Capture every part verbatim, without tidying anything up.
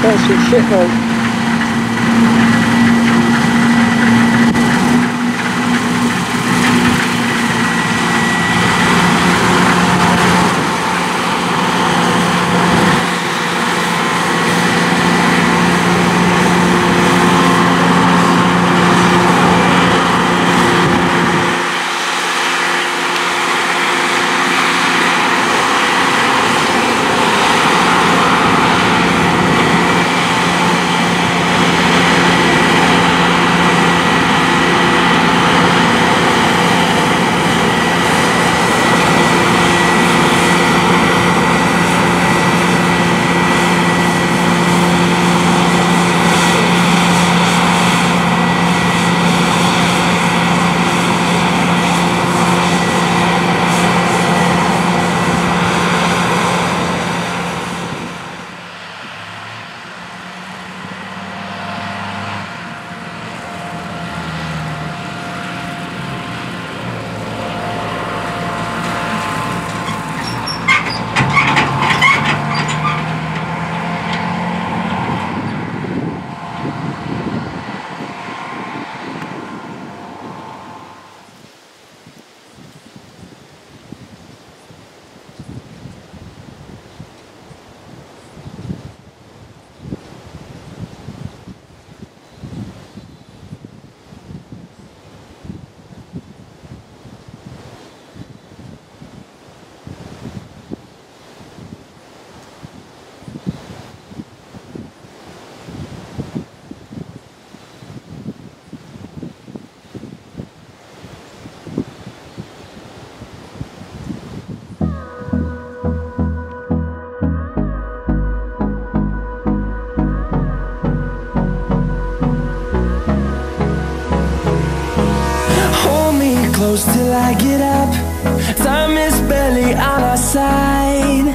fancy shit though. Close till I get up. Time is barely on our side.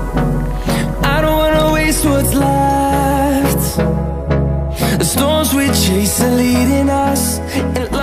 I don't wanna waste what's left. The storms we chase are leading us, and